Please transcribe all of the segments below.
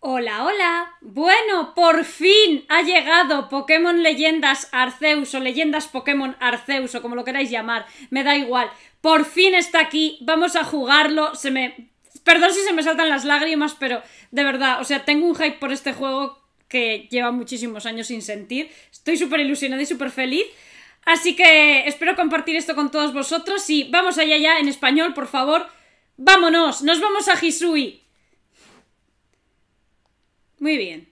Hola, hola. Bueno, por fin ha llegado Pokémon Leyendas Arceus o Leyendas Pokémon Arceus o como lo queráis llamar, me da igual. Por fin está aquí, vamos a jugarlo. Perdón si se me saltan las lágrimas, pero de verdad, o sea, tengo un hype por este juego que lleva muchísimos años sin sentir. Estoy súper ilusionada y súper feliz. Así que espero compartir esto con todos vosotros y vamos allá ya en español, por favor. ¡Vámonos! ¡Nos vamos a Hisui! Muy bien.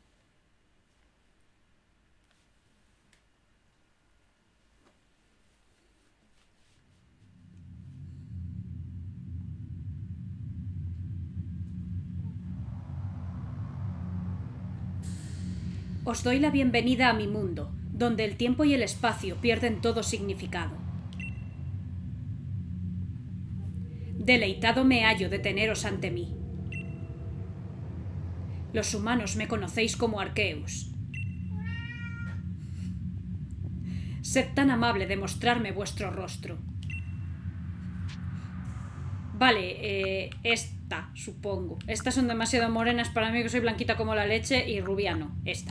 Os doy la bienvenida a mi mundo, donde el tiempo y el espacio pierden todo significado. Deleitado me hallo de teneros ante mí. Los humanos me conocéis como Arceus. Sed tan amable de mostrarme vuestro rostro. Vale, esta, supongo. Estas son demasiado morenas para mí, que soy blanquita como la leche, y rubia no, esta.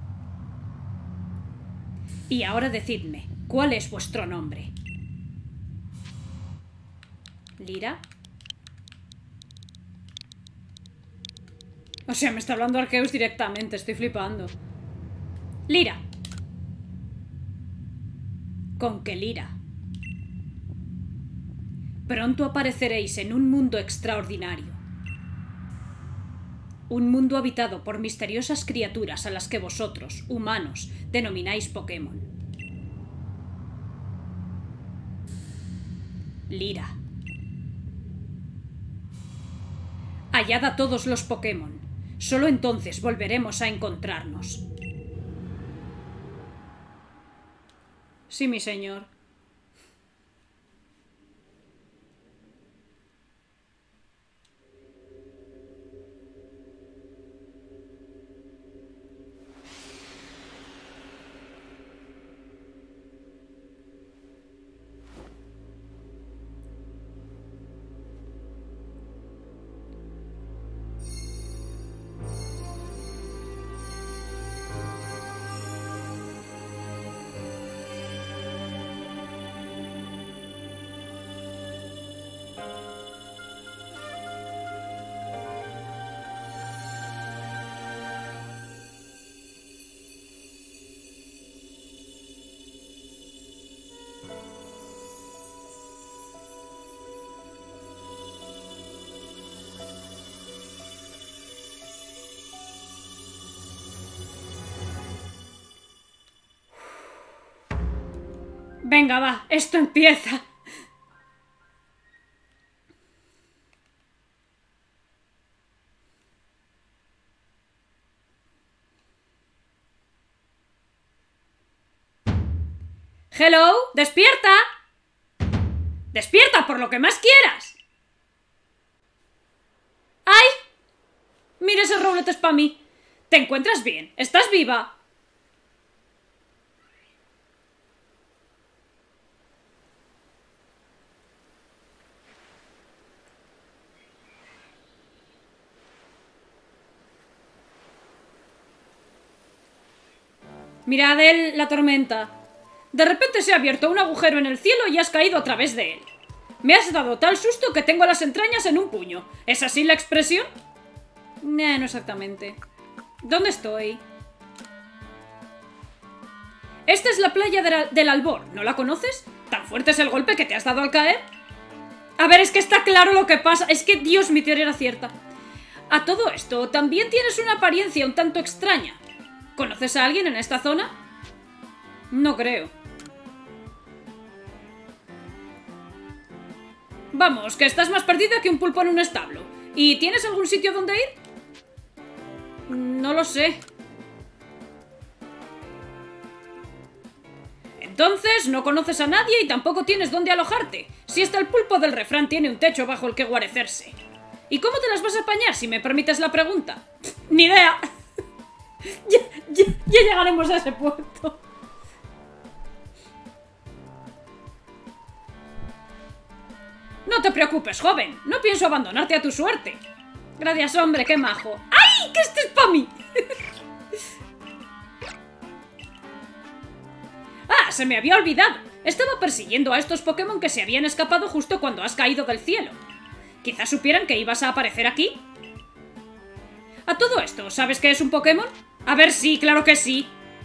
Y ahora decidme, ¿cuál es vuestro nombre? ¿Lira? O sea, me está hablando Arceus directamente, estoy flipando. Lira. ¿Con qué Lira? Pronto apareceréis en un mundo extraordinario. Un mundo habitado por misteriosas criaturas a las que vosotros, humanos, denomináis Pokémon. Lira. Hallad a todos los Pokémon. Solo entonces volveremos a encontrarnos. Sí, mi señor. Venga, va, esto empieza. Hello, despierta. Despierta por lo que más quieras. ¡Ay! Mira, ese roblete es para mí. ¿Te encuentras bien? ¿Estás viva? Mirad la tormenta. De repente se ha abierto un agujero en el cielo y has caído a través de él. Me has dado tal susto que tengo las entrañas en un puño. ¿Es así la expresión? No exactamente. ¿Dónde estoy? Esta es la playa del Albor. ¿No la conoces? ¿Tan fuerte es el golpe que te has dado al caer? A ver, es que está claro lo que pasa. Es que, Dios, mi teoría era cierta. A todo esto, también tienes una apariencia un tanto extraña. ¿Conoces a alguien en esta zona? No creo. Vamos, que estás más perdida que un pulpo en un establo. ¿Y tienes algún sitio donde ir? No lo sé. Entonces, no conoces a nadie y tampoco tienes dónde alojarte. Si hasta el pulpo del refrán tiene un techo bajo el que guarecerse. ¿Y cómo te las vas a apañar, si me permites la pregunta? ¡Ni idea! Ya llegaremos a ese puerto. No te preocupes, joven. No pienso abandonarte a tu suerte. Gracias, hombre, qué majo. ¡Ay! ¡Que este es para mí! ¡Ah! Se me había olvidado. Estaba persiguiendo a estos Pokémon que se habían escapado justo cuando has caído del cielo. Quizás supieran que ibas a aparecer aquí. A todo esto, ¿sabes qué es un Pokémon? A ver, sí, claro que sí.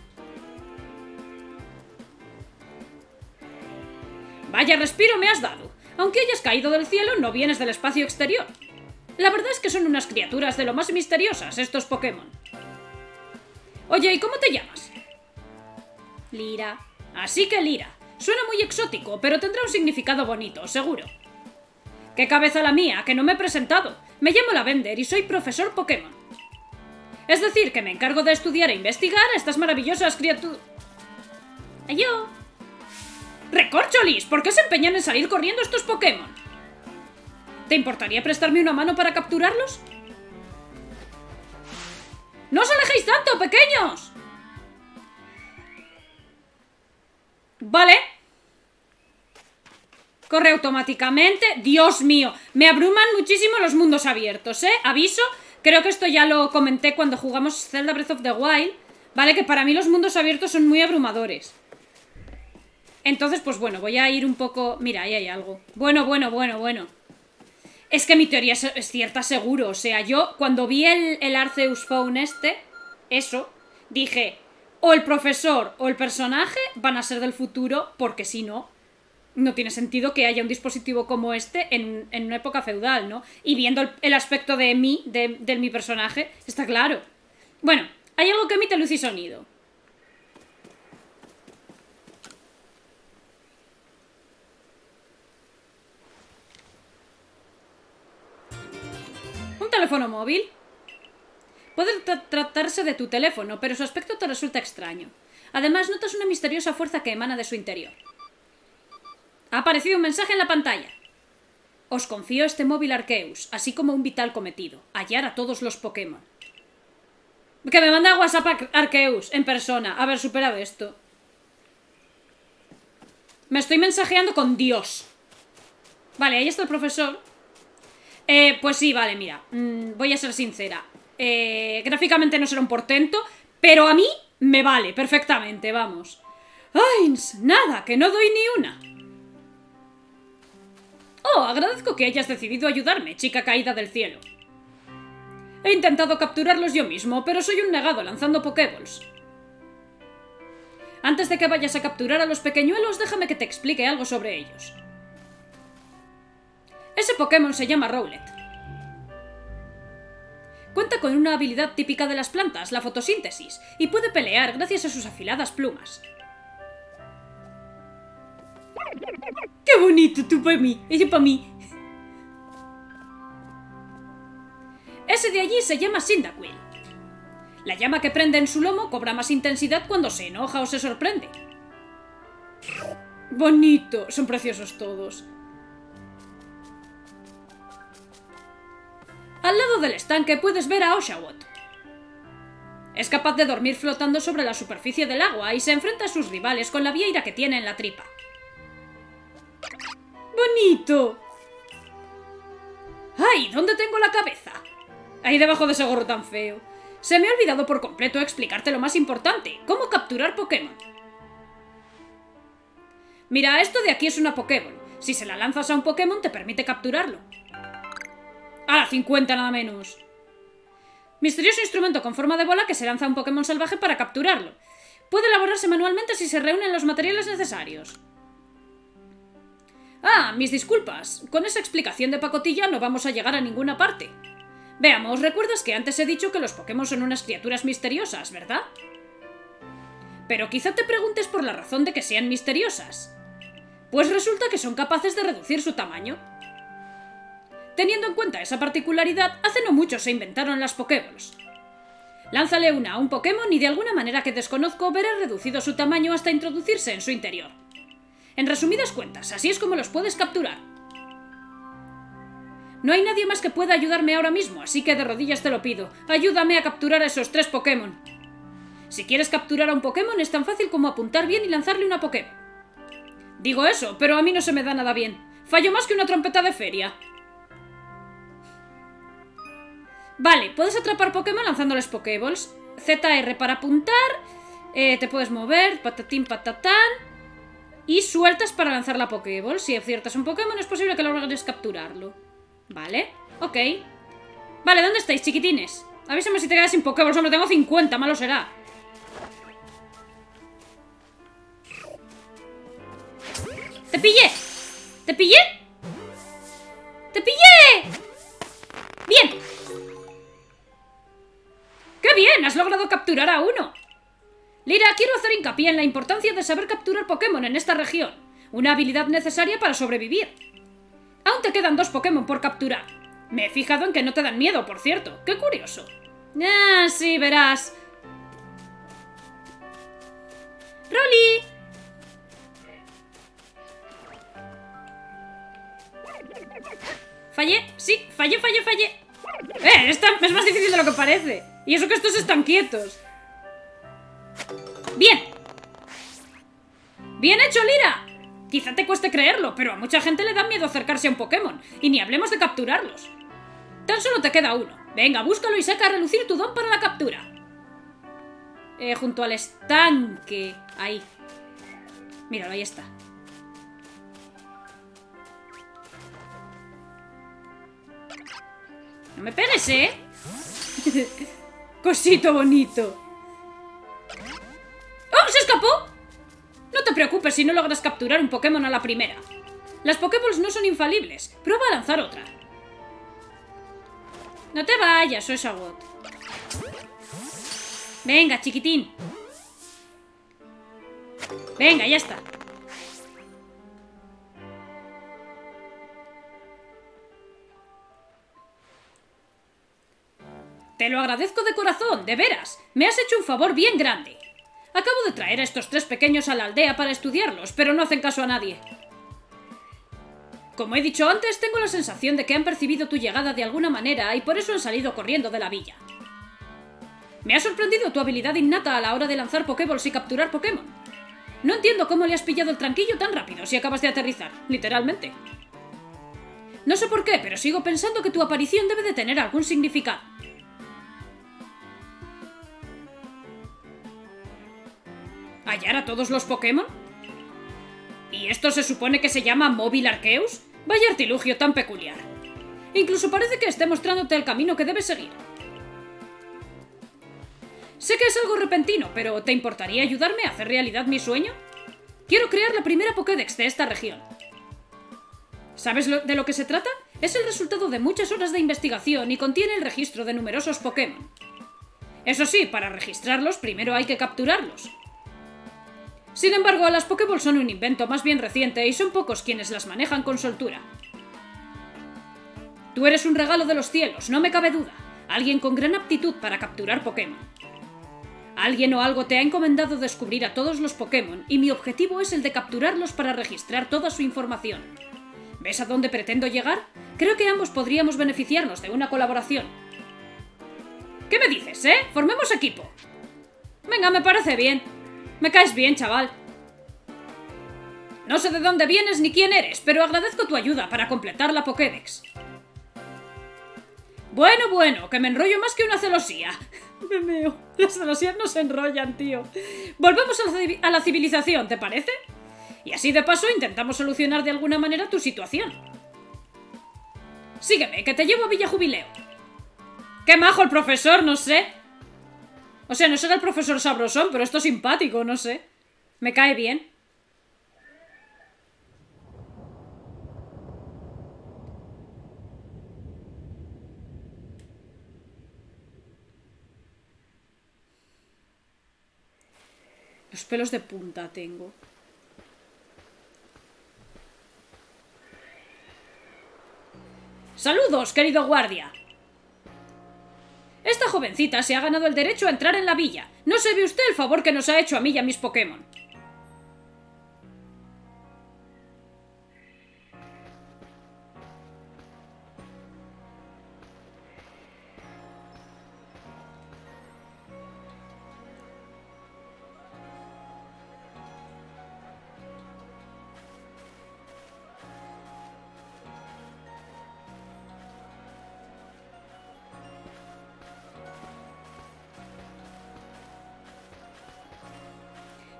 Vaya respiro me has dado. Aunque hayas caído del cielo, no vienes del espacio exterior. La verdad es que son unas criaturas de lo más misteriosas, estos Pokémon. Oye, ¿y cómo te llamas? Lira. Así que Lira. Suena muy exótico, pero tendrá un significado bonito, seguro. ¡Qué cabeza la mía, que no me he presentado! Me llamo Lavender y soy profesor Pokémon. Es decir, que me encargo de estudiar e investigar a estas maravillosas criaturas... ¡Ayo! ¡Recorcholis! ¿Por qué se empeñan en salir corriendo estos Pokémon? ¿Te importaría prestarme una mano para capturarlos? ¡No os alejéis tanto, pequeños! Vale. Corre automáticamente. Dios mío, me abruman muchísimo los mundos abiertos, ¿eh? Aviso, creo que esto ya lo comenté cuando jugamos Zelda Breath of the Wild, ¿vale? Que para mí los mundos abiertos son muy abrumadores. Entonces, pues bueno, voy a ir un poco... Mira, ahí hay algo. Bueno. Es que mi teoría es cierta, seguro. O sea, yo cuando vi el Arceus Phone eso, dije, o el profesor o el personaje van a ser del futuro, porque si no, no tiene sentido que haya un dispositivo como este en una época feudal, ¿no? Y viendo el aspecto de mí, de mi personaje, está claro. Bueno, hay algo que emite luz y sonido. ¿Un teléfono móvil? Puede tratarse de tu teléfono, pero su aspecto te resulta extraño. Además, notas una misteriosa fuerza que emana de su interior. Ha aparecido un mensaje en la pantalla. Os confío este móvil Arceus, así como un vital cometido: hallar a todos los Pokémon. Que me manda WhatsApp Arceus en persona. Haber superado esto. Me estoy mensajeando con Dios. Vale, ahí está el profesor. Pues sí, vale, mira. Voy a ser sincera. Gráficamente no será un portento, pero a mí me vale perfectamente, vamos. ¡Ay! Nada, que no doy ni una. Oh, agradezco que hayas decidido ayudarme, chica caída del cielo. He intentado capturarlos yo mismo, pero soy un negado lanzando Pokéballs. Antes de que vayas a capturar a los pequeñuelos, déjame que te explique algo sobre ellos. Ese Pokémon se llama Rowlet. Cuenta con una habilidad típica de las plantas, la fotosíntesis, y puede pelear gracias a sus afiladas plumas. ¡Qué bonito tú para mí! Ella para mí. Ese de allí se llama Cyndaquil. La llama que prende en su lomo cobra más intensidad cuando se enoja o se sorprende. Bonito. Son preciosos todos. Al lado del estanque puedes ver a Oshawott. Es capaz de dormir flotando sobre la superficie del agua y se enfrenta a sus rivales con la vieira que tiene en la tripa. ¡Bonito! ¡Ay! ¿Dónde tengo la cabeza? Ahí debajo de ese gorro tan feo. Se me ha olvidado por completo explicarte lo más importante: cómo capturar Pokémon. Mira, esto de aquí es una Pokéball. Si se la lanzas a un Pokémon te permite capturarlo. ¡A la 50 nada menos! Misterioso instrumento con forma de bola que se lanza a un Pokémon salvaje para capturarlo. Puede elaborarse manualmente si se reúnen los materiales necesarios. Ah, mis disculpas. Con esa explicación de pacotilla no vamos a llegar a ninguna parte. Veamos, ¿recuerdas que antes he dicho que los Pokémon son unas criaturas misteriosas, verdad? Pero quizá te preguntes por la razón de que sean misteriosas. Pues resulta que son capaces de reducir su tamaño. Teniendo en cuenta esa particularidad, hace no mucho se inventaron las Pokéballs. Lánzale una a un Pokémon y de alguna manera que desconozco verá reducido su tamaño hasta introducirse en su interior. En resumidas cuentas, así es como los puedes capturar. No hay nadie más que pueda ayudarme ahora mismo, así que de rodillas te lo pido. Ayúdame a capturar a esos 3 Pokémon. Si quieres capturar a un Pokémon es tan fácil como apuntar bien y lanzarle una Pokéball. Digo eso, pero a mí no se me da nada bien. Fallo más que una trompeta de feria. Vale, puedes atrapar Pokémon lanzándoles Pokéballs. ZR para apuntar. Te puedes mover, patatín, patatán. Y sueltas para lanzar la Pokéball. Si aciertas un Pokémon es posible que logres capturarlo. Vale, ok. Vale, ¿dónde estáis, chiquitines? Avísame si te quedas sin Pokéballs. Hombre, tengo 50, malo será. ¡Te pillé! ¿Te pillé? ¡Te pillé! ¡Bien! ¡Qué bien! Has logrado capturar a uno. Lyra, quiero hacer hincapié en la importancia de saber capturar Pokémon en esta región. Una habilidad necesaria para sobrevivir. Aún te quedan 2 Pokémon por capturar. Me he fijado en que no te dan miedo, por cierto. ¡Qué curioso! Ah, sí, verás. ¡Rolly! Fallé, sí, fallé. Esta es más difícil de lo que parece. Y eso que estos están quietos. Bien. Bien hecho, Lyra. Quizá te cueste creerlo, pero a mucha gente le da miedo acercarse a un Pokémon. Y ni hablemos de capturarlos. Tan solo te queda uno. Venga, búscalo y saca a relucir tu don para la captura. Junto al estanque. Ahí. Míralo, ahí está. No me pegues, ¿eh? Cosito bonito. ¡Oh, se escapó! No te preocupes si no logras capturar un Pokémon a la primera. Las Pokéballs no son infalibles. Prueba a lanzar otra. No te vayas, Oshawott. Venga, chiquitín. Venga, ya está. Te lo agradezco de corazón, de veras. Me has hecho un favor bien grande. Acabo de traer a estos 3 pequeños a la aldea para estudiarlos, pero no hacen caso a nadie. Como he dicho antes, tengo la sensación de que han percibido tu llegada de alguna manera y por eso han salido corriendo de la villa. Me ha sorprendido tu habilidad innata a la hora de lanzar Pokéballs y capturar Pokémon. No entiendo cómo le has pillado el tranquillo tan rápido si acabas de aterrizar, literalmente. No sé por qué, pero sigo pensando que tu aparición debe de tener algún significado. ¿Hallar a todos los Pokémon? ¿Y esto se supone que se llama Móvil Arceus? Vaya artilugio tan peculiar. Incluso parece que esté mostrándote el camino que debes seguir. Sé que es algo repentino, pero ¿te importaría ayudarme a hacer realidad mi sueño? Quiero crear la primera Pokédex de esta región. ¿Sabes de lo que se trata? Es el resultado de muchas horas de investigación y contiene el registro de numerosos Pokémon. Eso sí, para registrarlos primero hay que capturarlos. Sin embargo, las Pokéballs son un invento más bien reciente y son pocos quienes las manejan con soltura. Tú eres un regalo de los cielos, no me cabe duda. Alguien con gran aptitud para capturar Pokémon. Alguien o algo te ha encomendado descubrir a todos los Pokémon y mi objetivo es el de capturarlos para registrar toda su información. ¿Ves a dónde pretendo llegar? Creo que ambos podríamos beneficiarnos de una colaboración. ¿Qué me dices, Formemos equipo. Venga, me parece bien. Me caes bien, chaval. No sé de dónde vienes ni quién eres, pero agradezco tu ayuda para completar la Pokédex. Bueno, que me enrollo más que una celosía. Me meo. Las celosías no se enrollan, tío. Volvemos a la civilización, ¿te parece? Y así de paso intentamos solucionar de alguna manera tu situación. Sígueme, que te llevo a Villa Jubileo. ¡Qué majo el profesor, no sé! O sea, no será el profesor sabrosón, pero esto es simpático, no sé. Me cae bien. Los pelos de punta tengo. ¡Saludos, querido guardia! Esta jovencita se ha ganado el derecho a entrar en la villa. No se ve usted el favor que nos ha hecho a mí y a mis Pokémon.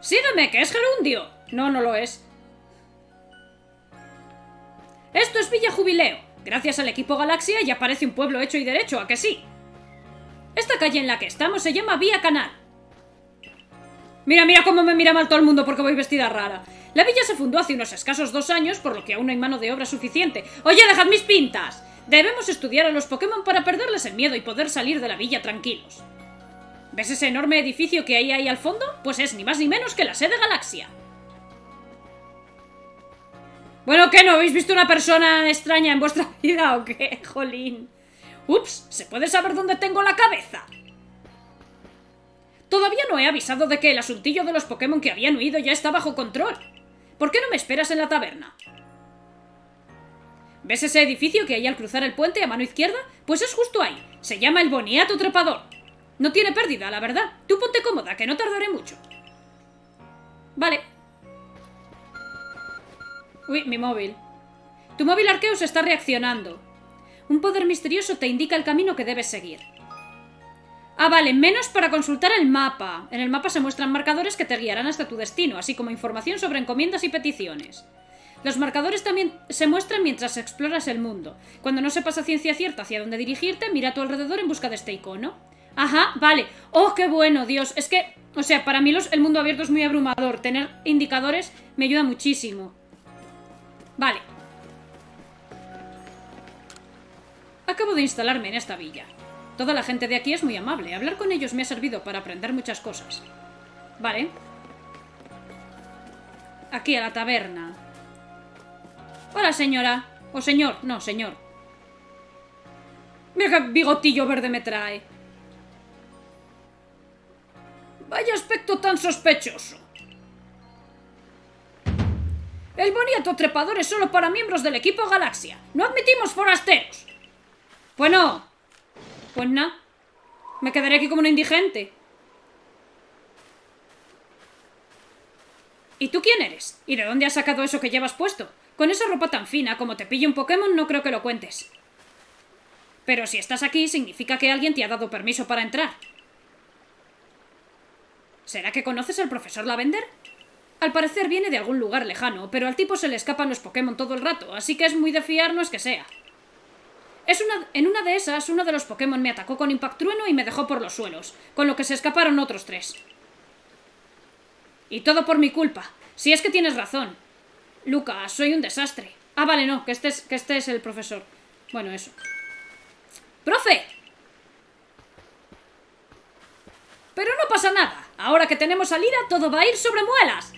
¡Sígueme, que es gerundio! No, no lo es. Esto es Villa Jubileo. Gracias al equipo Galaxia ya parece un pueblo hecho y derecho, ¿a que sí? Esta calle en la que estamos se llama Vía Canal. Mira, mira cómo me mira mal todo el mundo porque voy vestida rara. La villa se fundó hace unos escasos 2 años, por lo que aún no hay mano de obra suficiente. ¡Oye, dejad mis pintas! Debemos estudiar a los Pokémon para perderles el miedo y poder salir de la villa tranquilos. ¿Ves ese enorme edificio que hay ahí al fondo? Pues es ni más ni menos que la sede Galaxia. Bueno, ¿qué? ¿No habéis visto una persona extraña en vuestra vida o qué? Jolín. Ups, ¿se puede saber dónde tengo la cabeza? Todavía no he avisado de que el asuntillo de los Pokémon que habían huido ya está bajo control. ¿Por qué no me esperas en la taberna? ¿Ves ese edificio que hay al cruzar el puente a mano izquierda? Pues es justo ahí. Se llama el Boniato Trepador. No tiene pérdida, la verdad. Tú ponte cómoda, que no tardaré mucho. Vale. Uy, mi móvil. Tu móvil Arceus está reaccionando. Un poder misterioso te indica el camino que debes seguir. Ah, vale, menos para consultar el mapa. En el mapa se muestran marcadores que te guiarán hasta tu destino, así como información sobre encomiendas y peticiones. Los marcadores también se muestran mientras exploras el mundo. Cuando no sepas a ciencia cierta hacia dónde dirigirte, mira a tu alrededor en busca de este icono. Ajá, vale. ¡Oh, qué bueno, Dios! Es que, o sea, para mí el mundo abierto es muy abrumador. Tener indicadores me ayuda muchísimo. Vale. Acabo de instalarme en esta villa. Toda la gente de aquí es muy amable. Hablar con ellos me ha servido para aprender muchas cosas. Vale. Aquí, a la taberna. Hola, señora. O señor. No, señor. Mira qué bigotillo verde me trae. Vaya aspecto tan sospechoso. El Boniato Trepador es solo para miembros del equipo Galaxia. No admitimos forasteros. Bueno... Pues nada, me quedaré aquí como un indigente. ¿Y tú quién eres? ¿Y de dónde has sacado eso que llevas puesto? Con esa ropa tan fina, como te pille un Pokémon, no creo que lo cuentes. Pero si estás aquí, significa que alguien te ha dado permiso para entrar. ¿Será que conoces al profesor Lavender? Al parecer viene de algún lugar lejano, pero al tipo se le escapan los Pokémon todo el rato, así que es muy de fiar, no es que sea. En una de esas, uno de los Pokémon me atacó con Impactrueno y me dejó por los suelos, con lo que se escaparon otros 3. Y todo por mi culpa. Si es que tienes razón. Lucas, soy un desastre. Ah, vale, no, que este es el profesor. Bueno, eso. ¡Profe! Pero no pasa nada. Ahora que tenemos a Lira, todo va a ir sobre muelas.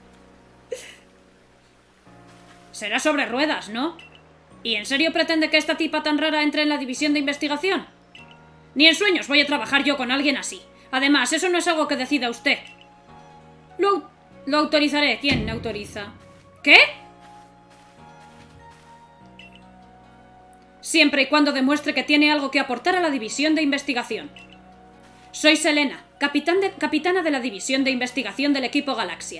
Será sobre ruedas, ¿no? ¿Y en serio pretende que esta tipa tan rara entre en la división de investigación? Ni en sueños voy a trabajar yo con alguien así. Además, eso no es algo que decida usted. Lo autorizaré. ¿Quién me autoriza? ¿Qué? Siempre y cuando demuestre que tiene algo que aportar a la división de investigación. Soy Selena, capitana de la división de investigación del equipo Galaxia.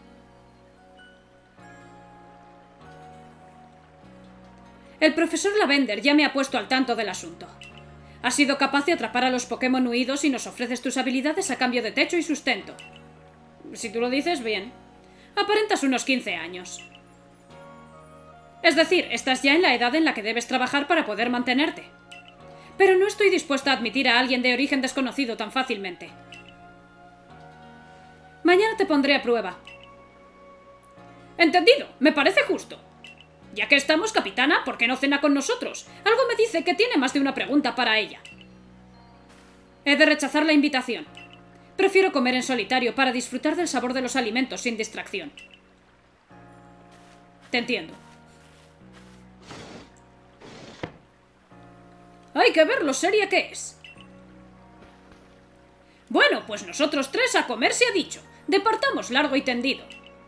El profesor Lavender ya me ha puesto al tanto del asunto. Has sido capaz de atrapar a los Pokémon huidos y nos ofreces tus habilidades a cambio de techo y sustento. Si tú lo dices, bien. Aparentas unos 15 años. Es decir, estás ya en la edad en la que debes trabajar para poder mantenerte. Pero no estoy dispuesta a admitir a alguien de origen desconocido tan fácilmente. Mañana te pondré a prueba. Entendido, me parece justo. Ya que estamos, capitana, ¿por qué no cena con nosotros? Algo me dice que tiene más de una pregunta para ella. He de rechazar la invitación. Prefiero comer en solitario para disfrutar del sabor de los alimentos sin distracción. Te entiendo. Hay que ver lo seria que es. Bueno, pues nosotros 3 a comer se ha dicho. Departamos largo y tendido.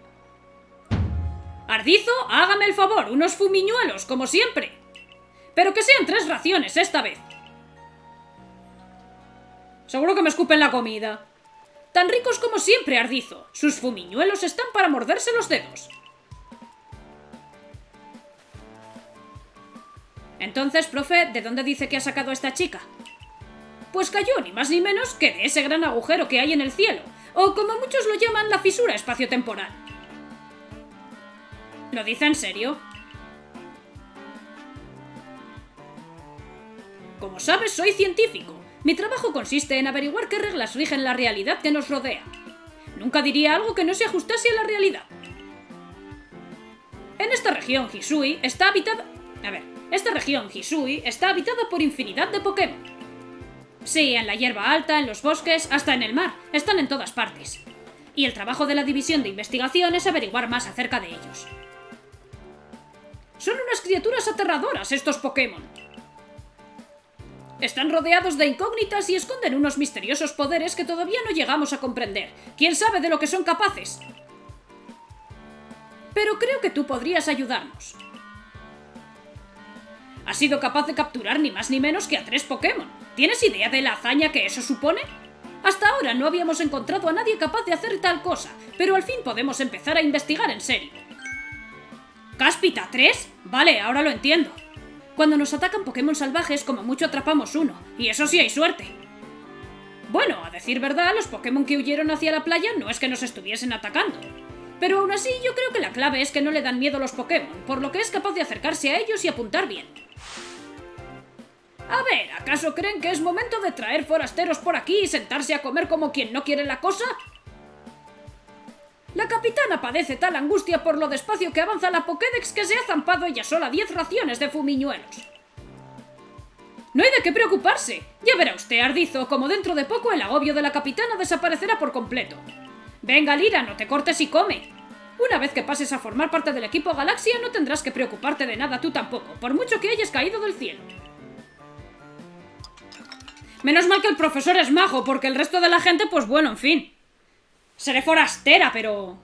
Ardizo, hágame el favor, unos fumiñuelos, como siempre. Pero que sean 3 raciones esta vez. Seguro que me escupen la comida. Tan ricos como siempre, Ardizo. Sus fumiñuelos están para morderse los dedos. Entonces, profe, ¿de dónde dice que ha sacado a esta chica? Pues cayó ni más ni menos que de ese gran agujero que hay en el cielo. O como muchos lo llaman, la fisura espaciotemporal. ¿Lo dice en serio? Como sabes, soy científico. Mi trabajo consiste en averiguar qué reglas rigen la realidad que nos rodea. Nunca diría algo que no se ajustase a la realidad. En esta región, Hisui está habitada... esta región, Hisui, está habitada por infinidad de Pokémon. Sí, en la hierba alta, en los bosques, hasta en el mar. Están en todas partes. Y el trabajo de la división de investigación es averiguar más acerca de ellos. Son unas criaturas aterradoras estos Pokémon. Están rodeados de incógnitas y esconden unos misteriosos poderes que todavía no llegamos a comprender. ¿Quién sabe de lo que son capaces? Pero creo que tú podrías ayudarnos. Has sido capaz de capturar ni más ni menos que a 3 Pokémon. ¿Tienes idea de la hazaña que eso supone? Hasta ahora no habíamos encontrado a nadie capaz de hacer tal cosa, pero al fin podemos empezar a investigar en serio. ¿Cáspita 3? Vale, ahora lo entiendo. Cuando nos atacan Pokémon salvajes, como mucho atrapamos uno, y eso sí hay suerte. Bueno, a decir verdad, los Pokémon que huyeron hacia la playa no es que nos estuviesen atacando. Pero aún así, yo creo que la clave es que no le dan miedo a los Pokémon, por lo que es capaz de acercarse a ellos y apuntar bien. A ver, ¿acaso creen que es momento de traer forasteros por aquí y sentarse a comer como quien no quiere la cosa? La capitana padece tal angustia por lo despacio que avanza la Pokédex que se ha zampado ella sola 10 raciones de fumiñuelos. No hay de qué preocuparse. Ya verá usted, Ardizo, como dentro de poco el agobio de la capitana desaparecerá por completo. Venga, Lira, no te cortes y come. Una vez que pases a formar parte del equipo Galaxia no tendrás que preocuparte de nada tú tampoco, por mucho que hayas caído del cielo. Menos mal que el profesor es majo, porque el resto de la gente, pues bueno, en fin. Seré forastera, pero...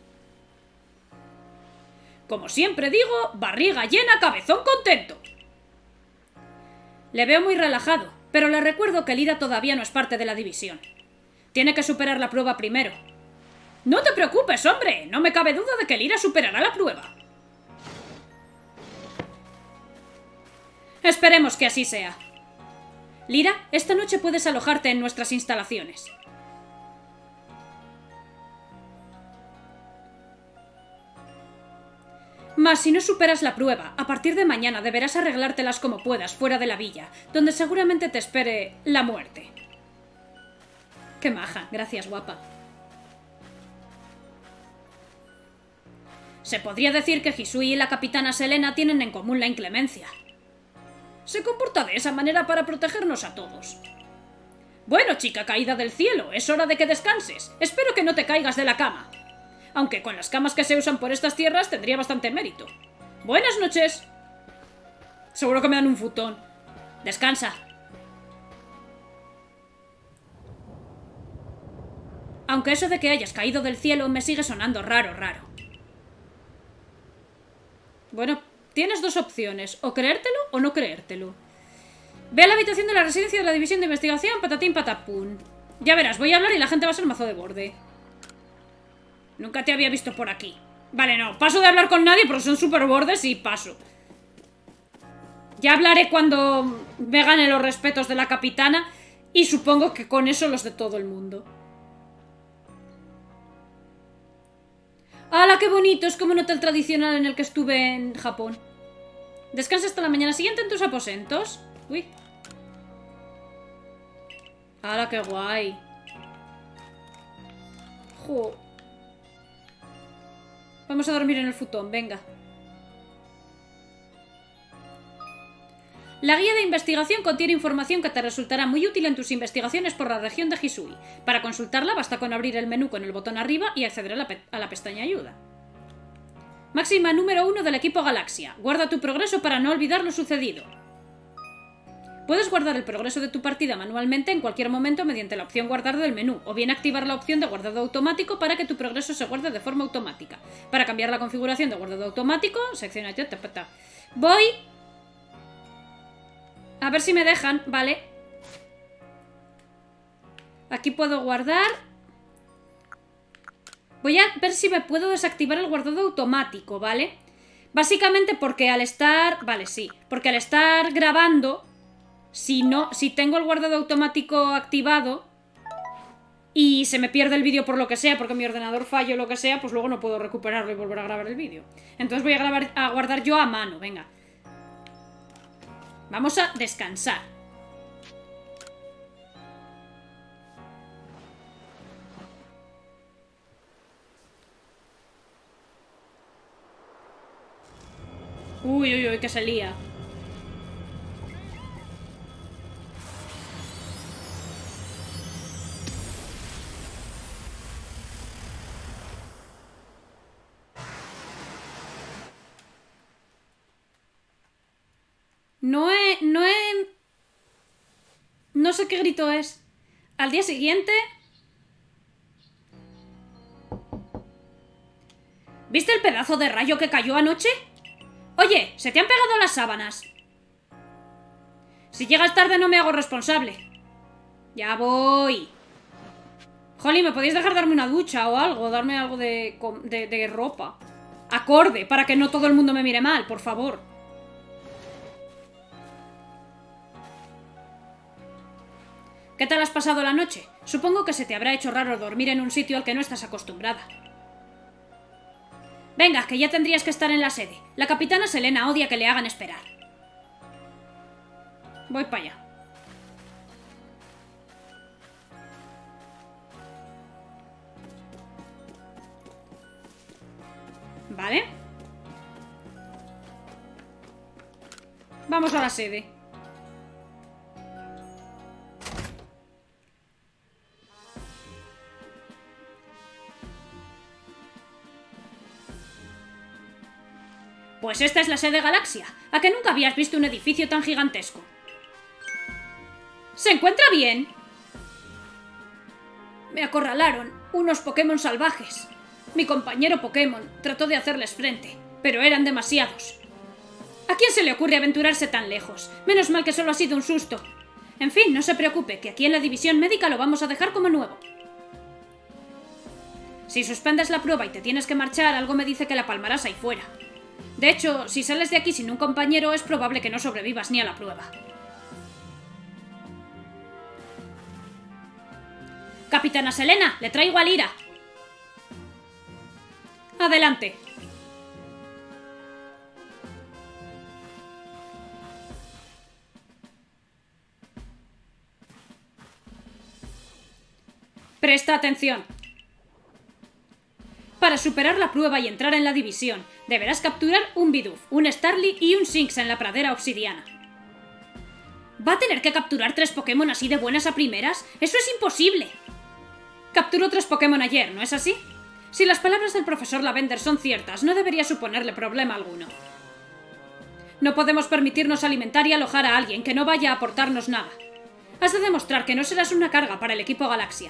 Como siempre digo, barriga llena, cabezón contento. Le veo muy relajado, pero le recuerdo que Lira todavía no es parte de la división. Tiene que superar la prueba primero. No te preocupes, hombre, no me cabe duda de que Lira superará la prueba. Esperemos que así sea. Lira, esta noche puedes alojarte en nuestras instalaciones. Mas si no superas la prueba, a partir de mañana deberás arreglártelas como puedas fuera de la villa, donde seguramente te espere la muerte. Qué maja, gracias, guapa. Se podría decir que Hisui y la capitana Selena tienen en común la inclemencia. Se comporta de esa manera para protegernos a todos. Bueno, chica caída del cielo, es hora de que descanses. Espero que no te caigas de la cama. Aunque con las camas que se usan por estas tierras tendría bastante mérito. Buenas noches. Seguro que me dan un futón. Descansa. Aunque eso de que hayas caído del cielo me sigue sonando raro. Bueno, tienes 2 opciones, o creértelo o no creértelo. Ve a la habitación de la residencia de la división de investigación, patatín patapún. Ya verás, voy a hablar y la gente va a ser mazo de borde. Nunca te había visto por aquí. Vale, no, paso de hablar con nadie porque son súper bordes y paso. Ya hablaré cuando me gane los respetos de la capitana y supongo que con eso los de todo el mundo. ¡Hala, qué bonito! Es como un hotel tradicional en el que estuve en Japón. Descansa hasta la mañana siguiente en tus aposentos. Uy. ¡Hala, qué guay! Jo. Vamos a dormir en el futón, venga. La guía de investigación contiene información que te resultará muy útil en tus investigaciones por la región de Hisui. Para consultarla basta con abrir el menú con el botón arriba y acceder a la pestaña Ayuda. Máxima número 1 del equipo Galaxia. Guarda tu progreso para no olvidar lo sucedido. Puedes guardar el progreso de tu partida manualmente en cualquier momento mediante la opción guardar del menú, o bien activar la opción de guardado automático para que tu progreso se guarde de forma automática. Para cambiar la configuración de guardado automático, selecciona... Voy... A ver si me dejan, vale. Aquí puedo guardar. Voy a ver si me puedo desactivar el guardado automático, ¿vale? Básicamente porque al estar... Vale, sí. Porque al estar grabando, si tengo el guardado automático activado y se me pierde el vídeo por lo que sea, porque mi ordenador falla o lo que sea, pues luego no puedo recuperarlo y volver a grabar el vídeo. Entonces voy a guardar yo a mano, venga. Vamos a descansar. Uy, uy, uy, que se lía. No sé qué grito es. Al día siguiente... ¿Viste el pedazo de rayo que cayó anoche? Oye, se te han pegado las sábanas. Si llegas tarde no me hago responsable. Ya voy. Holly, ¿me podéis dejar darme una ducha o algo? Darme algo de ropa. Acorde, para que no todo el mundo me mire mal, por favor. ¿Qué tal has pasado la noche? Supongo que se te habrá hecho raro dormir en un sitio al que no estás acostumbrada. Venga, que ya tendrías que estar en la sede. La capitana Selena odia que le hagan esperar. Voy para allá. Vale. Vamos a la sede. Pues esta es la sede Galaxia. ¿A que nunca habías visto un edificio tan gigantesco? ¿Se encuentra bien? Me acorralaron unos Pokémon salvajes. Mi compañero Pokémon trató de hacerles frente, pero eran demasiados. ¿A quién se le ocurre aventurarse tan lejos? Menos mal que solo ha sido un susto. En fin, no se preocupe, que aquí en la división médica lo vamos a dejar como nuevo. Si suspendes la prueba y te tienes que marchar, algo me dice que la palmarás ahí fuera. De hecho, si sales de aquí sin un compañero, es probable que no sobrevivas ni a la prueba. Capitana Selena, le traigo a Lyra. Adelante. Presta atención. Para superar la prueba y entrar en la división, deberás capturar un Bidoof, un Starly y un Shinx en la pradera obsidiana. ¿Va a tener que capturar 3 Pokémon así de buenas a primeras? ¡Eso es imposible! Capturó 3 Pokémon ayer, ¿no es así? Si las palabras del profesor Lavender son ciertas, no debería suponerle problema alguno. No podemos permitirnos alimentar y alojar a alguien que no vaya a aportarnos nada. Has de demostrar que no serás una carga para el equipo Galaxia.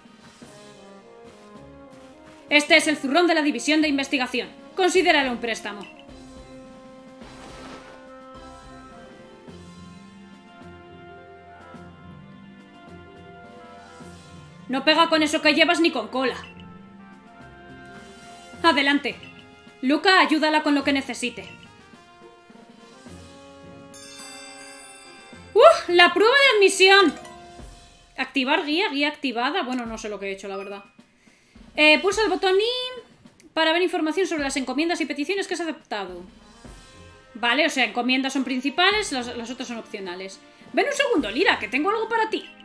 Este es el zurrón de la división de investigación. Considéralo un préstamo. No pega con eso que llevas ni con cola. Adelante. Luca, ayúdala con lo que necesite. ¡La prueba de admisión! Activar guía, guía activada. Bueno, no sé lo que he hecho, la verdad. Pulsa el botón I para ver información sobre las encomiendas y peticiones que has aceptado. Vale, o sea, encomiendas son principales, las otras son opcionales. Ven un segundo, Lyra, que tengo algo para ti.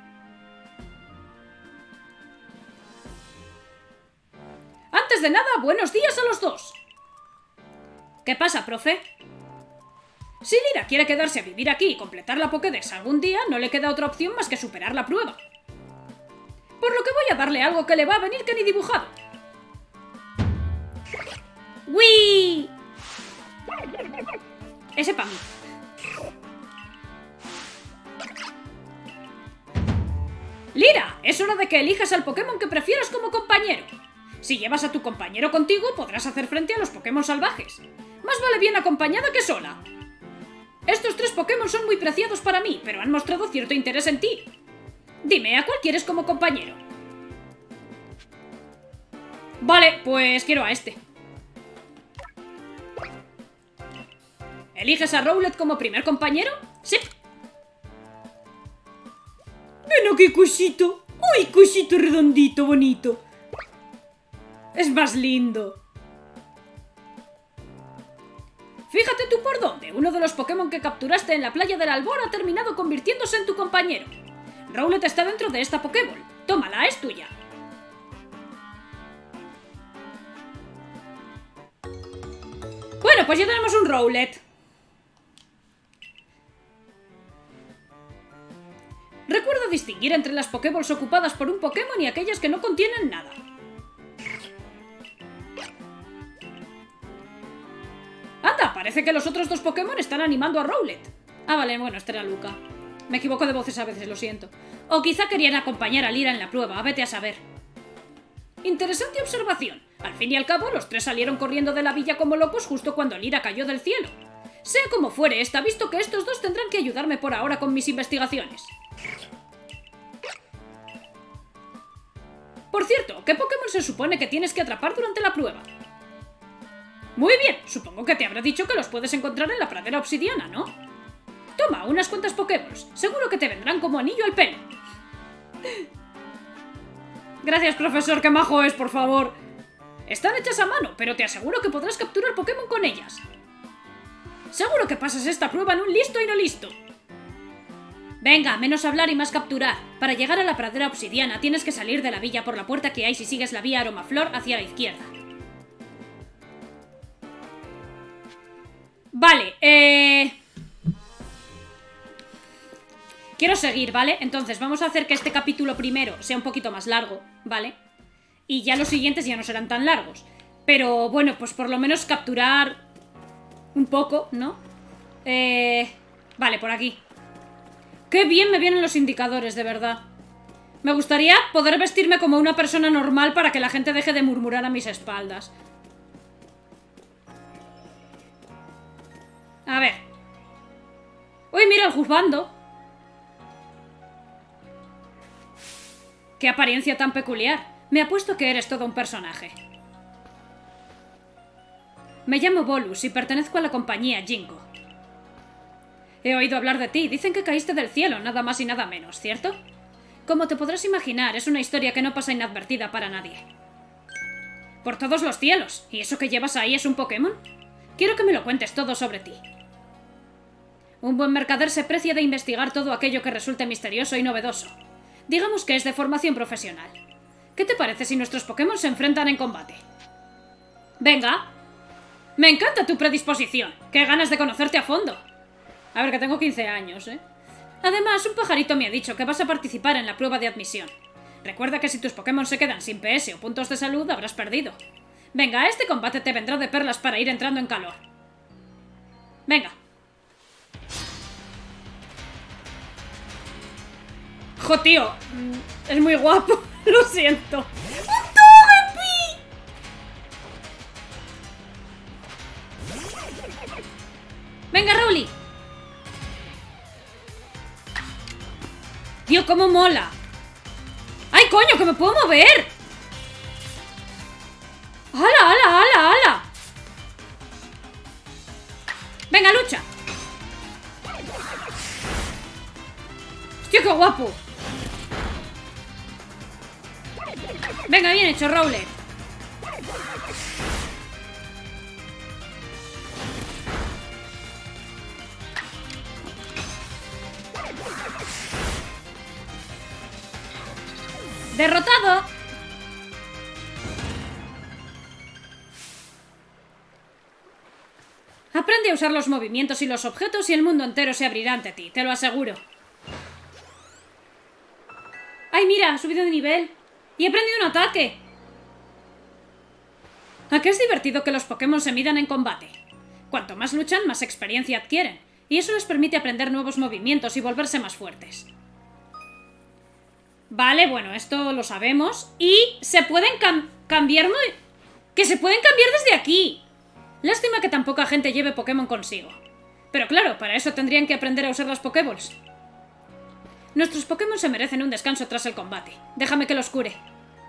Antes de nada, buenos días a los dos. ¿Qué pasa, profe? Si Lyra quiere quedarse a vivir aquí y completar la Pokédex algún día, no le queda otra opción más que superar la prueba. Por lo que voy a darle algo que le va a venir que ni dibujado. ¡Wii! Ese para mí. Lyra, es hora de que elijas al Pokémon que prefieras como compañero. Si llevas a tu compañero contigo, podrás hacer frente a los Pokémon salvajes. Más vale bien acompañada que sola. Estos 3 Pokémon son muy preciados para mí, pero han mostrado cierto interés en ti. Dime, ¿a cuál quieres como compañero? Vale, pues quiero a este. ¿Eliges a Rowlet como primer compañero? Sí. Ven aquí, cosito. ¡Uy, cosito redondito, bonito! Es más lindo. Fíjate tú por dónde. Uno de los Pokémon que capturaste en la playa del Albor ha terminado convirtiéndose en tu compañero. Rowlet está dentro de esta Pokéball. Tómala, es tuya. Bueno, pues ya tenemos un Rowlet. Recuerda distinguir entre las Pokéballs ocupadas por un Pokémon y aquellas que no contienen nada. Anda, parece que los otros dos Pokémon están animando a Rowlet. Ah, vale, bueno, este era Luca. Me equivoco de voces a veces, lo siento. O quizá querían acompañar a Lyra en la prueba, vete a saber. Interesante observación. Al fin y al cabo, los tres salieron corriendo de la villa como locos justo cuando Lyra cayó del cielo. Sea como fuere, está visto que estos dos tendrán que ayudarme por ahora con mis investigaciones. Por cierto, ¿qué Pokémon se supone que tienes que atrapar durante la prueba? Muy bien, supongo que te habrá dicho que los puedes encontrar en la pradera obsidiana, ¿no? Toma, unas cuantas Pokéballs. Seguro que te vendrán como anillo al pelo. Gracias, profesor, qué majo es, por favor. Están hechas a mano, pero te aseguro que podrás capturar Pokémon con ellas. Seguro que pasas esta prueba en un listo y no listo. Venga, menos hablar y más capturar. Para llegar a la pradera obsidiana tienes que salir de la villa por la puerta que hay si sigues la vía Aromaflor hacia la izquierda. Vale, quiero seguir, ¿vale? Entonces vamos a hacer que este capítulo primero sea un poquito más largo, ¿vale? Y ya los siguientes ya no serán tan largos. Pero bueno, pues por lo menos capturar un poco, ¿no? Vale, por aquí. Qué bien me vienen los indicadores, de verdad. Me gustaría poder vestirme como una persona normal para que la gente deje de murmurar a mis espaldas. A ver. ¡Uy, mira el juzgando! ¡Qué apariencia tan peculiar! Me apuesto que eres todo un personaje. Me llamo Bolus y pertenezco a la compañía Jinko. He oído hablar de ti. Dicen que caíste del cielo, nada más y nada menos, ¿cierto? Como te podrás imaginar, es una historia que no pasa inadvertida para nadie. Por todos los cielos. ¿Y eso que llevas ahí es un Pokémon? Quiero que me lo cuentes todo sobre ti. Un buen mercader se precia de investigar todo aquello que resulte misterioso y novedoso. Digamos que es de formación profesional. ¿Qué te parece si nuestros Pokémon se enfrentan en combate? ¡Venga! ¡Me encanta tu predisposición! ¡Qué ganas de conocerte a fondo! A ver, que tengo 15 años, ¿eh? Además, un pajarito me ha dicho que vas a participar en la prueba de admisión. Recuerda que si tus Pokémon se quedan sin PS o puntos de salud, habrás perdido. Venga, este combate te vendrá de perlas para ir entrando en calor. Venga. ¡Jo, tío! Es muy guapo. Lo siento. ¡Un Togepi! Venga, Rowly. Tío, cómo mola. ¡Ay, coño, que me puedo mover! ¡Hala, hala, hala, hala! Venga, lucha. ¡Hostia, qué guapo! Venga, bien hecho, Rowlet. ¡Derrotado! Aprende a usar los movimientos y los objetos y el mundo entero se abrirá ante ti, te lo aseguro. ¡Ay, mira! Ha subido de nivel. ¡Y he aprendido un ataque! ¿A qué es divertido que los Pokémon se midan en combate? Cuanto más luchan, más experiencia adquieren, y eso les permite aprender nuevos movimientos y volverse más fuertes. Vale, bueno, esto lo sabemos. Y se pueden cambiar... ¡Que se pueden cambiar desde aquí! Lástima que tan poca gente lleve Pokémon consigo. Pero claro, para eso tendrían que aprender a usar las Pokéballs. Nuestros Pokémon se merecen un descanso tras el combate. Déjame que los cure.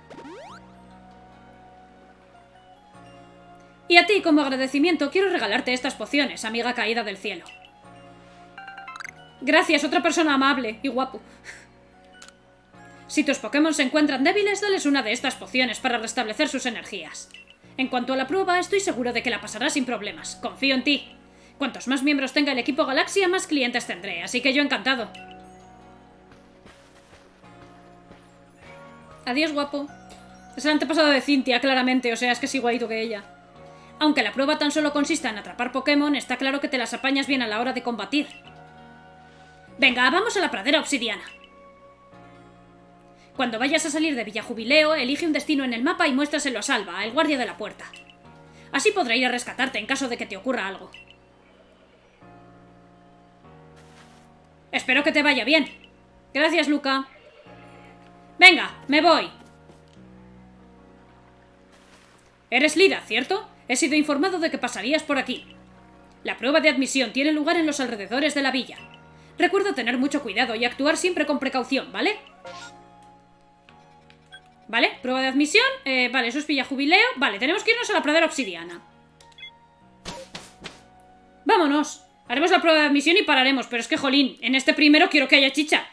Y a ti, como agradecimiento, quiero regalarte estas pociones, amiga caída del cielo. Gracias, otra persona amable y guapo. Si tus Pokémon se encuentran débiles, dales una de estas pociones para restablecer sus energías. En cuanto a la prueba, estoy seguro de que la pasarás sin problemas. Confío en ti. Cuantos más miembros tenga el equipo Galaxia, más clientes tendré, así que yo encantado. Adiós, guapo. Es el antepasado de Cynthia, claramente, o sea, es que es igualito que ella. Aunque la prueba tan solo consista en atrapar Pokémon, está claro que te las apañas bien a la hora de combatir. Venga, vamos a la pradera obsidiana. Cuando vayas a salir de Villa Jubileo, elige un destino en el mapa y muéstraselo a Salva, el guardia de la puerta. Así podrá ir a rescatarte en caso de que te ocurra algo. Espero que te vaya bien. Gracias, Luca. Venga, me voy. Eres Lira, ¿cierto? He sido informado de que pasarías por aquí. La prueba de admisión tiene lugar en los alrededores de la villa. Recuerda tener mucho cuidado y actuar siempre con precaución, ¿vale? Vale, prueba de admisión. Vale, eso es Villa Jubileo. Vale, tenemos que irnos a la pradera obsidiana. ¡Vámonos! Haremos la prueba de admisión y pararemos. Pero es que, jolín, en este primero quiero que haya chicha.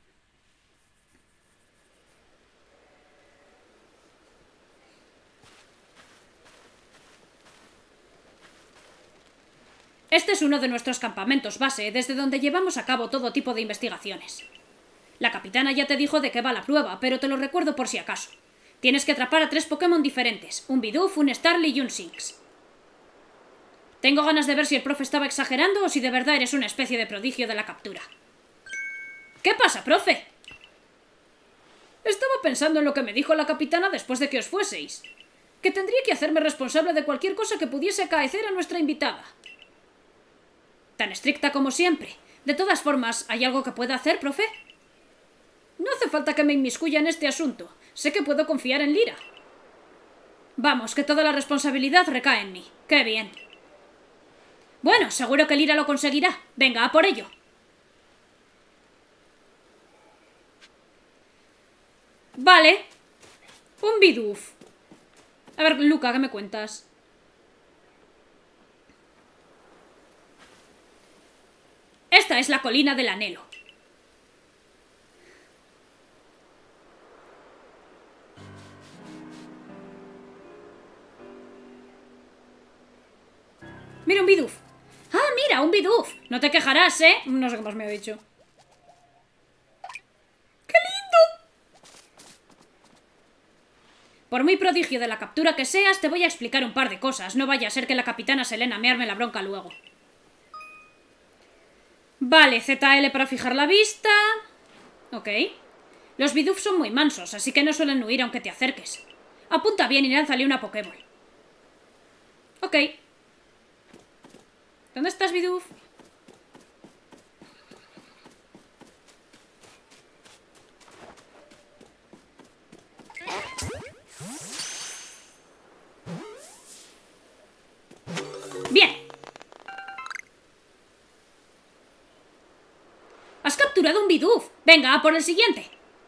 Este es uno de nuestros campamentos base, desde donde llevamos a cabo todo tipo de investigaciones. La capitana ya te dijo de qué va la prueba, pero te lo recuerdo por si acaso. Tienes que atrapar a 3 Pokémon diferentes, un Bidoof, un Starly y un Shinx. Tengo ganas de ver si el profe estaba exagerando o si de verdad eres una especie de prodigio de la captura. ¿Qué pasa, profe? Estaba pensando en lo que me dijo la capitana después de que os fueseis. Que tendría que hacerme responsable de cualquier cosa que pudiese acaecer a nuestra invitada. Tan estricta como siempre. De todas formas, ¿hay algo que pueda hacer, profe? No hace falta que me inmiscuya en este asunto. Sé que puedo confiar en Lira. Vamos, que toda la responsabilidad recae en mí. ¡Qué bien! Bueno, seguro que Lira lo conseguirá. Venga, a por ello. Vale. Un Bidoof. A ver, Luca, ¿qué me cuentas? Esta es la colina del anhelo. Mira, un Bidoof. ¡Ah, mira, un Bidoof! No te quejarás, ¿eh? No sé qué más me ha dicho. ¡Qué lindo! Por muy prodigio de la captura que seas, te voy a explicar un par de cosas. No vaya a ser que la capitana Selena me arme la bronca luego. Vale, ZL para fijar la vista. Ok. Los Bidoof son muy mansos, así que no suelen huir aunque te acerques. Apunta bien y lánzale una Pokéball. Ok. ¿Dónde estás, Bidoof? Bien. ¡Has capturado un Bidoof! Venga, a por el siguiente.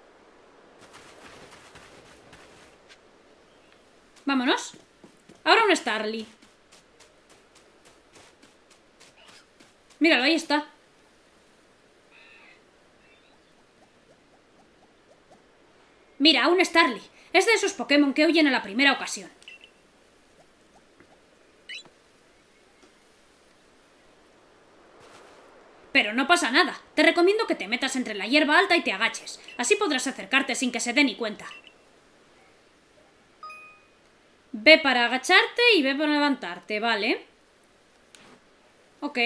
Vámonos. Ahora un Starly. Míralo, ahí está. Mira, un Starly. Es de esos Pokémon que huyen a la primera ocasión. Pero no pasa nada. Te recomiendo que te metas entre la hierba alta y te agaches. Así podrás acercarte sin que se dé ni cuenta. Ve para agacharte y ve para levantarte, ¿vale? Ok.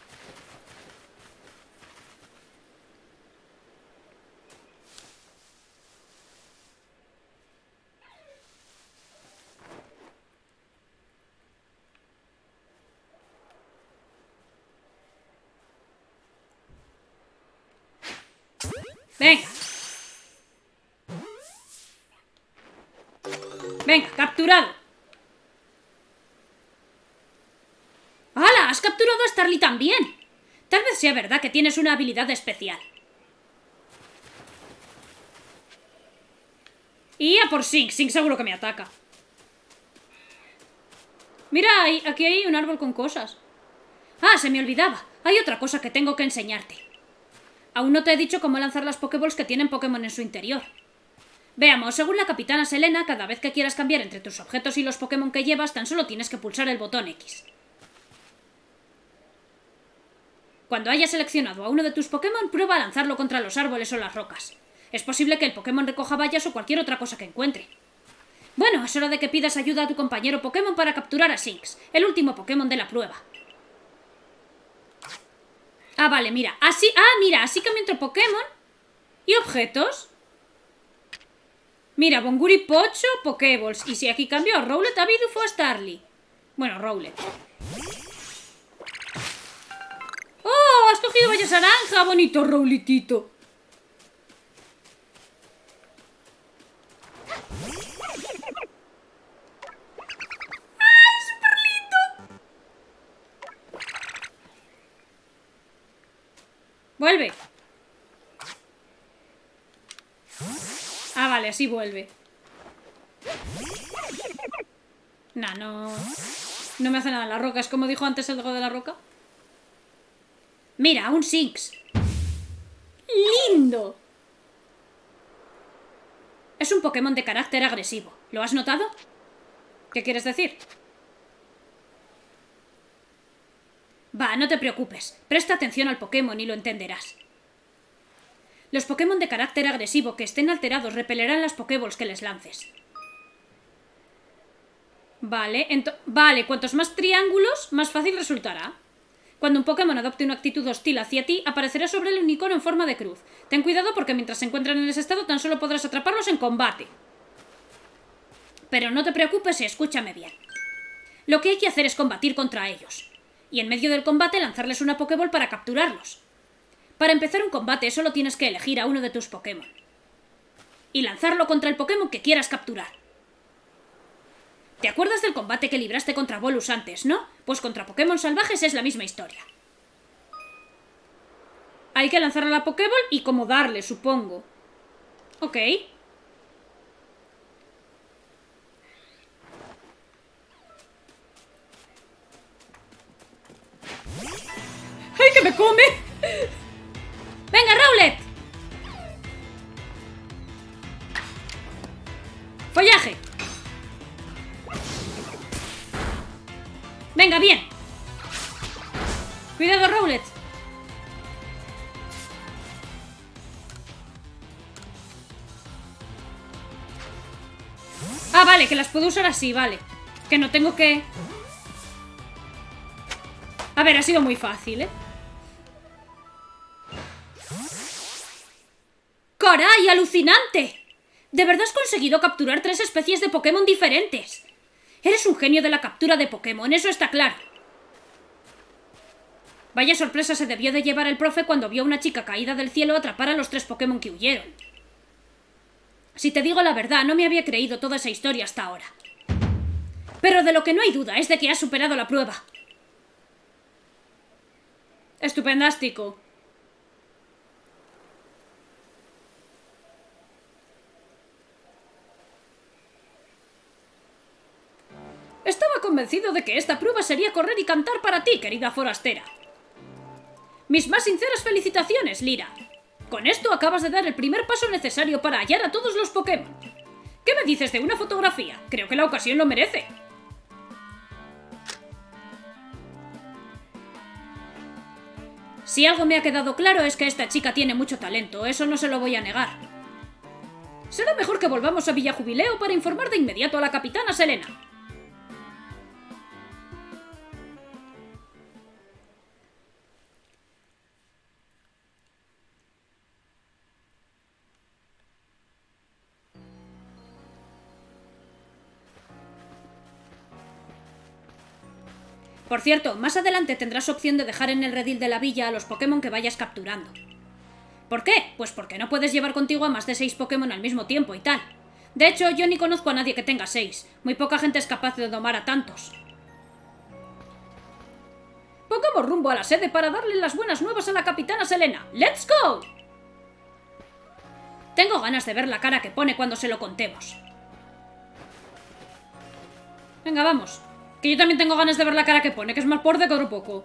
Venga. Venga, capturado. ¡Hala! ¡Has capturado a Starly también! Tal vez sea verdad que tienes una habilidad especial. Y a por Sink. Sink seguro que me ataca. Mira, aquí hay un árbol con cosas. Ah, se me olvidaba. Hay otra cosa que tengo que enseñarte. Aún no te he dicho cómo lanzar las Pokéballs que tienen Pokémon en su interior. Veamos, según la capitana Selena, cada vez que quieras cambiar entre tus objetos y los Pokémon que llevas, tan solo tienes que pulsar el botón X. Cuando hayas seleccionado a uno de tus Pokémon, prueba a lanzarlo contra los árboles o las rocas. Es posible que el Pokémon recoja bayas o cualquier otra cosa que encuentre. Bueno, es hora de que pidas ayuda a tu compañero Pokémon para capturar a Shinx, el último Pokémon de la prueba. Ah, vale, mira. Así cambio entre Pokémon y objetos. Mira, Bonguri, Pocho, Pokéballs. Y si aquí cambio a Rowlet, a Bidoof o a Starly. Bueno, Rowlet. ¡Oh! Has cogido bayas naranja, bonito Rowletito. ¡Ay, súper lindo! Vuelve. Ah, vale, así vuelve. Nah, no me hace nada la roca. Es como dijo antes el logo de la roca. Mira, un Shinx. ¡Lindo! Es un Pokémon de carácter agresivo. ¿Lo has notado? ¿Qué quieres decir? Va, no te preocupes. Presta atención al Pokémon y lo entenderás. Los Pokémon de carácter agresivo que estén alterados repelerán las Pokéballs que les lances. Vale, cuantos más triángulos, más fácil resultará. Cuando un Pokémon adopte una actitud hostil hacia ti, aparecerá sobre él un icono en forma de cruz. Ten cuidado porque mientras se encuentran en ese estado tan solo podrás atraparlos en combate. Pero no te preocupes y escúchame bien. Lo que hay que hacer es combatir contra ellos. Y en medio del combate lanzarles una Pokéball para capturarlos. Para empezar un combate solo tienes que elegir a uno de tus Pokémon. Y lanzarlo contra el Pokémon que quieras capturar. ¿Te acuerdas del combate que libraste contra Bolus antes, no? Pues contra Pokémon salvajes es la misma historia. Hay que lanzar a la Pokéball y como darle, supongo. Ok. ¡Ay, que me come! ¡Venga, Rowlet! ¡Follaje! ¡Venga, bien! ¡Cuidado, Rowlet! Ah, vale, que las puedo usar así, vale. Que no tengo que... A ver, ha sido muy fácil, ¿eh? ¡Caray, alucinante! ¿De verdad has conseguido capturar 3 especies de Pokémon diferentes? Eres un genio de la captura de Pokémon, eso está claro. Vaya sorpresa se debió de llevar el profe cuando vio a una chica caída del cielo atrapar a los 3 Pokémon que huyeron. Si te digo la verdad, no me había creído toda esa historia hasta ahora. Pero de lo que no hay duda es de que has superado la prueba. Estupendástico. Estaba convencido de que esta prueba sería correr y cantar para ti, querida forastera. Mis más sinceras felicitaciones, Lyra. Con esto acabas de dar el primer paso necesario para hallar a todos los Pokémon. ¿Qué me dices de una fotografía? Creo que la ocasión lo merece. Si algo me ha quedado claro es que esta chica tiene mucho talento, eso no se lo voy a negar. Será mejor que volvamos a Villa Jubileo para informar de inmediato a la capitana Selena. Por cierto, más adelante tendrás opción de dejar en el redil de la villa a los Pokémon que vayas capturando. ¿Por qué? Pues porque no puedes llevar contigo a más de 6 Pokémon al mismo tiempo y tal. De hecho, yo ni conozco a nadie que tenga 6. Muy poca gente es capaz de domar a tantos. Pongamos rumbo a la sede para darle las buenas nuevas a la capitana Selena. ¡Let's go! Tengo ganas de ver la cara que pone cuando se lo contemos. Venga, vamos. Que yo también tengo ganas de ver la cara que pone, que es más por de otro poco.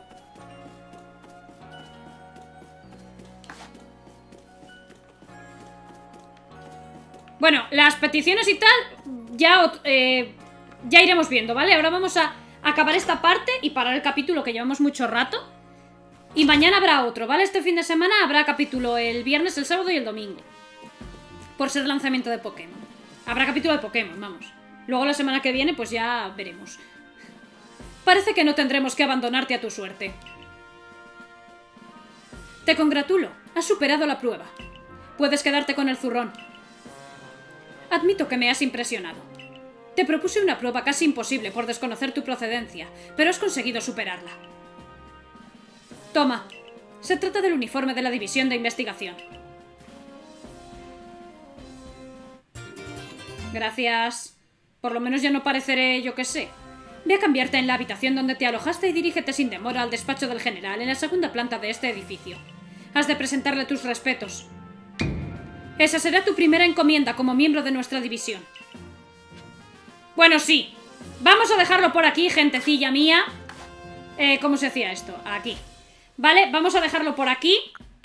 Bueno, las peticiones y tal, ya iremos viendo, ¿vale? Ahora vamos a acabar esta parte y parar el capítulo, que llevamos mucho rato. Y mañana habrá otro, ¿vale? Este fin de semana habrá capítulo el viernes, el sábado y el domingo. Por ser lanzamiento de Pokémon. Habrá capítulo de Pokémon, vamos. Luego la semana que viene, pues ya veremos. Parece que no tendremos que abandonarte a tu suerte. Te congratulo. Has superado la prueba. Puedes quedarte con el zurrón. Admito que me has impresionado. Te propuse una prueba casi imposible por desconocer tu procedencia, pero has conseguido superarla. Toma. Se trata del uniforme de la División de Investigación. Gracias. Por lo menos ya no pareceré, yo qué sé. Ve a cambiarte en la habitación donde te alojaste y dirígete sin demora al despacho del general en la segunda planta de este edificio. Has de presentarle tus respetos. Esa será tu primera encomienda como miembro de nuestra división. Bueno, sí. Vamos a dejarlo por aquí, gentecilla mía. ¿Cómo se hacía esto? Aquí. Vale, vamos a dejarlo por aquí.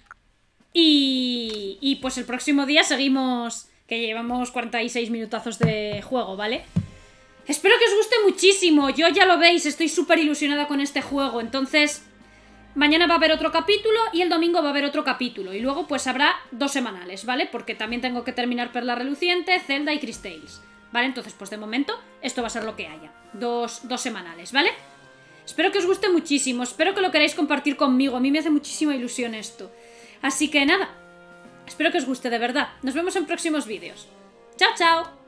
Y pues el próximo día seguimos, que llevamos 46 minutazos de juego, ¿vale? Espero que os guste muchísimo. Yo ya lo veis, estoy súper ilusionada con este juego. Entonces, mañana va a haber otro capítulo y el domingo va a haber otro capítulo. Y luego pues habrá 2 semanales, ¿vale? Porque también tengo que terminar Perla Reluciente, Zelda y Crystales, ¿vale? Entonces, pues de momento, esto va a ser lo que haya. 2 semanales, ¿vale? Espero que os guste muchísimo. Espero que lo queráis compartir conmigo. A mí me hace muchísima ilusión esto. Así que nada. Espero que os guste de verdad. Nos vemos en próximos vídeos. ¡Chao, chao!